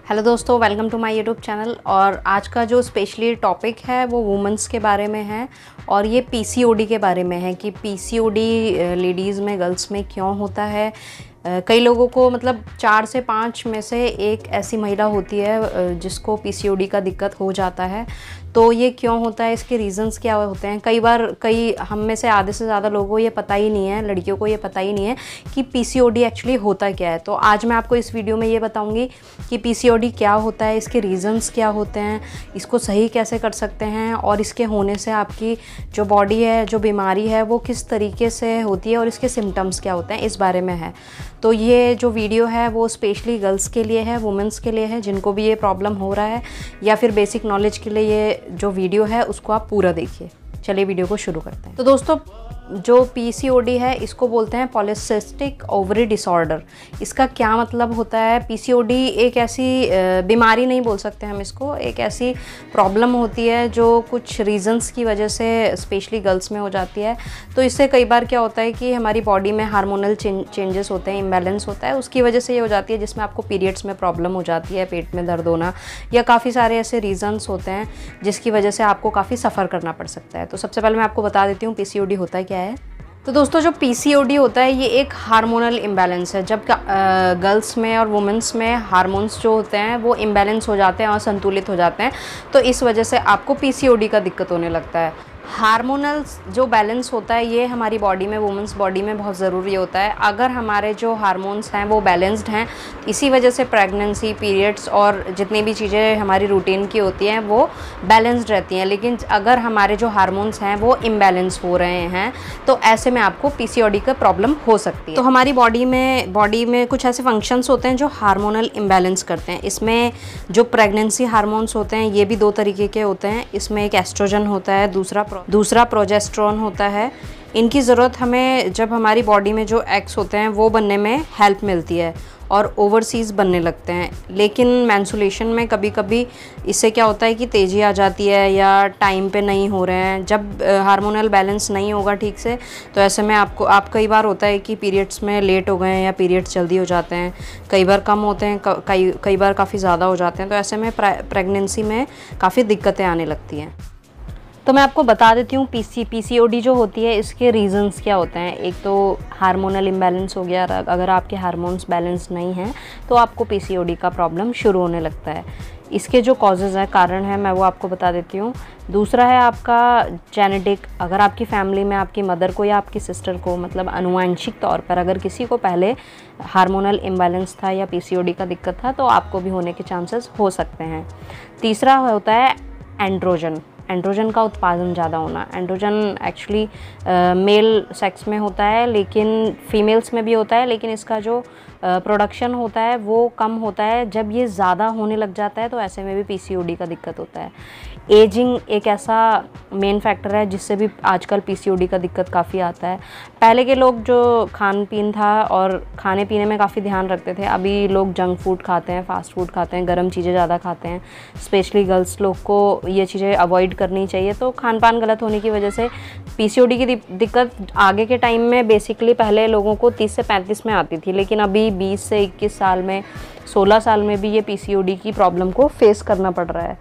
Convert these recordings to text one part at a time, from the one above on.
Hello दोस्तों, welcome to my YouTube channel. और आज का जो स्पेशली टॉपिक है वो वुमेंस के बारे में है और ये पीसीओडी के बारे में है कि पीसीओडी लेडीज़ में, गर्ल्स में क्यों होता है। कई लोगों को मतलब 4 से 5 में से एक ऐसी महिला होती है जिसको पीसीओडी का दिक्कत हो जाता है। तो ये क्यों होता है, इसके रीज़न्स क्या होते हैं। कई हम में से आधे से ज़्यादा लोगों को ये पता ही नहीं है, लड़कियों को ये पता ही नहीं है कि पीसीओडी एक्चुअली होता क्या है। तो आज मैं आपको इस वीडियो में ये बताऊंगी कि पीसीओडी क्या होता है, इसके रीज़न्स क्या होते हैं, इसको सही कैसे कर सकते हैं और इसके होने से आपकी जो बॉडी है, जो बीमारी है वो किस तरीके से होती है और इसके सिम्टम्स क्या होते हैं, इस बारे में है। तो ये जो वीडियो है वो स्पेशली गर्ल्स के लिए है, वुमेंस के लिए है जिनको भी ये प्रॉब्लम हो रहा है, या फिर बेसिक नॉलेज के लिए ये जो वीडियो है उसको आप पूरा देखिए। चलिए वीडियो को शुरू करते हैं। तो दोस्तों, जो पीसीओडी है इसको बोलते हैं पॉलीसिस्टिक ओवरी डिसऑर्डर। इसका क्या मतलब होता है? पीसीओडी एक ऐसी बीमारी नहीं बोल सकते हम इसको, एक ऐसी प्रॉब्लम होती है जो कुछ रीजंस की वजह से स्पेशली गर्ल्स में हो जाती है। तो इससे कई बार क्या होता है कि हमारी बॉडी में हार्मोनल चेंजेस होते हैं, इम्बैलेंस होता है, उसकी वजह से ये हो जाती है, जिसमें आपको पीरियड्स में प्रॉब्लम हो जाती है, पेट में दर्द होना, या काफ़ी सारे ऐसे रीजंस होते हैं जिसकी वजह से आपको काफ़ी सफ़र करना पड़ सकता है। तो सबसे पहले मैं आपको बता देती हूँ पीसीओडी होता है क्या है। तो दोस्तों, जो पीसीओडी होता है ये एक हार्मोनल इम्बैलेंस है। जब गर्ल्स में और वुमेंस में हार्मोन्स जो होते हैं वो इम्बैलेंस हो जाते हैं और संतुलित हो जाते हैं, तो इस वजह से आपको पीसीओडी का दिक्कत होने लगता है। हार्मोनल जो बैलेंस होता है ये हमारी बॉडी में, वुमेंस बॉडी में बहुत ज़रूरी होता है। अगर हमारे जो हार्मोन्स हैं वो बैलेंस्ड हैं, इसी वजह से प्रेगनेंसी, पीरियड्स और जितनी भी चीज़ें हमारी रूटीन की होती हैं वो बैलेंस्ड रहती हैं। लेकिन अगर हमारे जो हार्मोन्स हैं वो इम्बैलेंस हो रहे हैं तो ऐसे में आपको पीसीओडी का प्रॉब्लम हो सकती है। तो हमारी बॉडी में कुछ ऐसे फंक्शंस होते हैं जो हार्मोनल इम्बैलेंस करते हैं। इसमें जो प्रेगनेंसी हार्मोन्स होते हैं ये भी 2 तरीके के होते हैं। इसमें एक एस्ट्रोजन होता है, दूसरा प्रोजेस्टेरोन होता है। इनकी ज़रूरत हमें जब हमारी बॉडी में जो एग्स होते हैं वो बनने में हेल्प मिलती है और ओवरसीज़ बनने लगते हैं। लेकिन मेंस्ट्रुएशन में कभी कभी इससे क्या होता है कि तेज़ी आ जाती है या टाइम पे नहीं हो रहे हैं। जब हार्मोनल बैलेंस नहीं होगा ठीक से तो ऐसे में आप कई बार होता है कि पीरियड्स में लेट हो गए हैं या पीरियड्स जल्दी हो जाते हैं, कई बार कम होते हैं, कई बार काफ़ी ज़्यादा हो जाते हैं। तो ऐसे में प्रेगनेंसी में काफ़ी दिक्कतें आने लगती हैं। तो मैं आपको बता देती हूँ पीसीओडी जो होती है इसके रीज़न्स क्या होते हैं। एक तो हार्मोनल इम्बैलेंस हो गया, अगर आपके हार्मोन्स बैलेंस नहीं हैं तो आपको पीसीओडी का प्रॉब्लम शुरू होने लगता है। इसके जो कॉजेज़ हैं, कारण हैं, मैं वो आपको बता देती हूँ। दूसरा है आपका जेनेटिक। अगर आपकी फैमिली में आपकी मदर को या आपकी सिस्टर को, मतलब अनुवांशिक तौर पर अगर किसी को पहले हार्मोनल इम्बैलेंस था या पीसीओडी का दिक्कत था तो आपको भी होने के चांसेस हो सकते हैं। तीसरा होता है एंड्रोजन का उत्पादन ज़्यादा होना। एंड्रोजन एक्चुअली मेल सेक्स में होता है लेकिन फीमेल्स में भी होता है, लेकिन इसका जो प्रोडक्शन होता है वो कम होता है। जब ये ज़्यादा होने लग जाता है तो ऐसे में भी पीसीओडी का दिक्कत होता है। एजिंग एक ऐसा मेन फैक्टर है जिससे भी आजकल पीसीओडी का दिक्कत काफ़ी आता है। पहले के लोग जो खान पीन था और खाने पीने में काफ़ी ध्यान रखते थे, अभी लोग जंक फूड खाते हैं, फास्ट फूड खाते हैं, गर्म चीज़ें ज़्यादा खाते हैं। स्पेशली गर्ल्स लोग को ये चीज़ें अवॉइड करनी चाहिए। तो खान पान गलत होने की वजह से पीसीओडी की दिक्कत आगे के टाइम में बेसिकली पहले लोगों को 30 से 35 में आती थी, लेकिन अभी 20 से 21 साल में, 16 साल में भी ये पीसीओडी की प्रॉब्लम को फेस करना पड़ रहा है।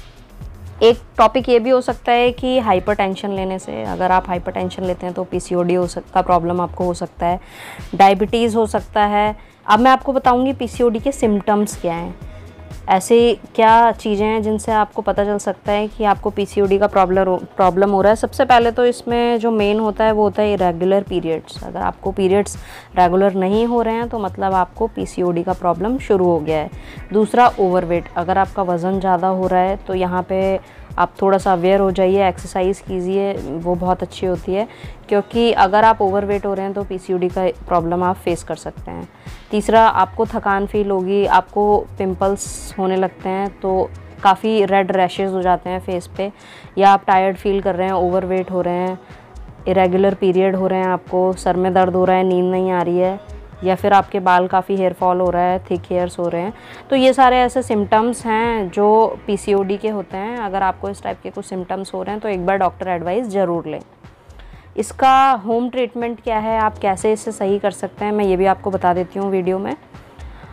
एक टॉपिक ये भी हो सकता है कि हाइपरटेंशन लेने से, अगर आप हाइपरटेंशन लेते हैं तो पीसीओडी का प्रॉब्लम आपको हो सकता है। डायबिटीज़ हो सकता है। अब मैं आपको बताऊंगी पीसीओडी के सिम्टम्स क्या हैं, ऐसे क्या चीज़ें हैं जिनसे आपको पता चल सकता है कि आपको पीसीओडी का प्रॉब्लम हो रहा है। सबसे पहले तो इसमें जो मेन होता है वो होता है इरेगुलर पीरियड्स। अगर आपको पीरियड्स रेगुलर नहीं हो रहे हैं तो मतलब आपको पीसीओडी का प्रॉब्लम शुरू हो गया है। दूसरा, ओवरवेट। अगर आपका वज़न ज़्यादा हो रहा है तो यहाँ पे आप थोड़ा सा अवेयर हो जाइए, एक्सरसाइज कीजिए, वो बहुत अच्छी होती है, क्योंकि अगर आप ओवरवेट हो रहे हैं तो पीसीओडी का प्रॉब्लम आप फेस कर सकते हैं। तीसरा, आपको थकान फील होगी, आपको पिंपल्स होने लगते हैं, तो काफ़ी रेड रैशेज़ हो जाते हैं फेस पे, या आप टायर्ड फील कर रहे हैं, ओवरवेट हो रहे हैं, इरेगुलर पीरियड हो रहे हैं, आपको सर में दर्द हो रहा है, नींद नहीं आ रही है, या फिर आपके बाल काफ़ी हेयर फॉल हो रहा है, थिक हेयर्स हो रहे हैं। तो ये सारे ऐसे सिम्टम्स हैं जो पीसीओडी के होते हैं। अगर आपको इस टाइप के कुछ सिम्टम्स हो रहे हैं तो एक बार डॉक्टर एडवाइस ज़रूर लें। इसका होम ट्रीटमेंट क्या है, आप कैसे इसे सही कर सकते हैं, मैं ये भी आपको बता देती हूँ वीडियो में।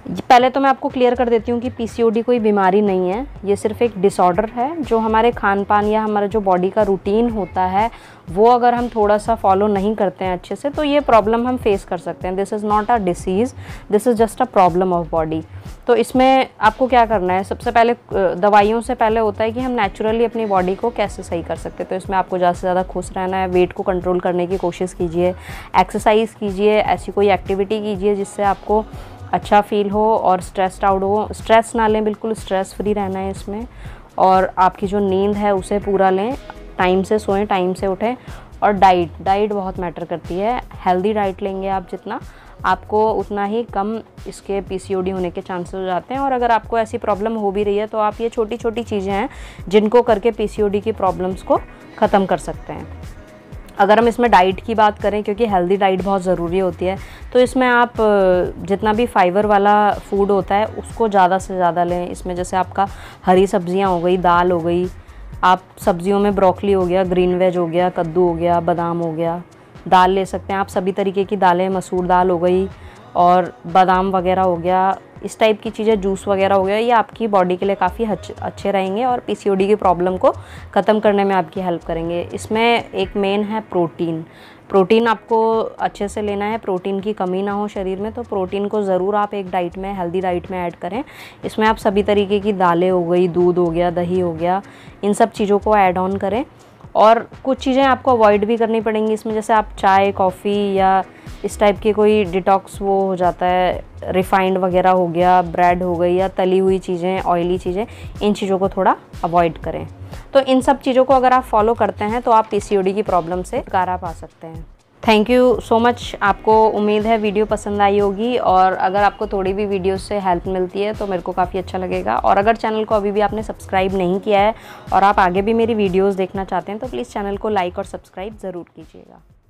पहले तो मैं आपको क्लियर कर देती हूँ कि पीसीओडी कोई बीमारी नहीं है, ये सिर्फ एक डिसऑर्डर है जो हमारे खान पान या हमारा जो बॉडी का रूटीन होता है वो अगर हम थोड़ा सा फॉलो नहीं करते हैं अच्छे से तो ये प्रॉब्लम हम फेस कर सकते हैं। This is not a disease, this is just a problem of body. तो इसमें आपको क्या करना है, सबसे पहले दवाइयों से पहले होता है कि हम नेचुरली अपनी बॉडी को कैसे सही कर सकते हैं। तो इसमें आपको ज़्यादा से ज़्यादा खुश रहना है, वेट को कंट्रोल करने की कोशिश कीजिए, एक्सरसाइज कीजिए, ऐसी कोई एक्टिविटी कीजिए जिससे आपको अच्छा फील हो और स्ट्रेस्ड आउट हो। स्ट्रेस ना लें, बिल्कुल स्ट्रेस फ्री रहना है इसमें। और आपकी जो नींद है उसे पूरा लें, टाइम से सोएं, टाइम से उठें। और डाइट बहुत मैटर करती है। हेल्दी डाइट लेंगे आप जितना, आपको उतना ही कम इसके पीसीओडी होने के चांसेस हो जाते हैं। और अगर आपको ऐसी प्रॉब्लम हो भी रही है तो आप ये छोटी छोटी चीज़ें हैं जिनको करके पीसीओडी की प्रॉब्लम्स को ख़त्म कर सकते हैं। अगर हम इसमें डाइट की बात करें, क्योंकि हेल्दी डाइट बहुत ज़रूरी होती है, तो इसमें आप जितना भी फाइबर वाला फूड होता है उसको ज़्यादा से ज़्यादा लें। इसमें जैसे आपका हरी सब्जियां हो गई, दाल हो गई, आप सब्जियों में ब्रोकली हो गया, ग्रीन वेज हो गया, कद्दू हो गया, बादाम हो गया, दाल ले सकते हैं आप सभी तरीके की दालें, मसूर दाल हो गई और बादाम वगैरह हो गया, इस टाइप की चीज़ें, जूस वगैरह हो गया, ये आपकी बॉडी के लिए काफ़ी अच्छे रहेंगे और पीसीओडी की प्रॉब्लम को ख़त्म करने में आपकी हेल्प करेंगे। इसमें एक मेन है प्रोटीन आपको अच्छे से लेना है, प्रोटीन की कमी ना हो शरीर में। तो प्रोटीन को ज़रूर आप एक डाइट में, हेल्दी डाइट में ऐड करें। इसमें आप सभी तरीके की दालें हो गई, दूध हो गया, दही हो गया, इन सब चीज़ों को ऐड ऑन करें। और कुछ चीज़ें आपको अवॉइड भी करनी पड़ेंगी इसमें, जैसे आप चाय, कॉफ़ी या इस टाइप की कोई डिटॉक्स वो हो जाता है, रिफाइंड वगैरह हो गया, ब्रेड हो गई या तली हुई चीज़ें, ऑयली चीज़ें, इन चीज़ों को थोड़ा अवॉइड करें। तो इन सब चीज़ों को अगर आप फॉलो करते हैं तो आप पीसीओडी की प्रॉब्लम से छुटकारा पा सकते हैं। Thank you so much. आपको उम्मीद है वीडियो पसंद आई होगी और अगर आपको थोड़ी भी वीडियो से हेल्प मिलती है तो मेरे को काफ़ी अच्छा लगेगा। और अगर चैनल को अभी भी आपने सब्सक्राइब नहीं किया है और आप आगे भी मेरी वीडियोस देखना चाहते हैं तो प्लीज़ चैनल को लाइक और सब्सक्राइब ज़रूर कीजिएगा।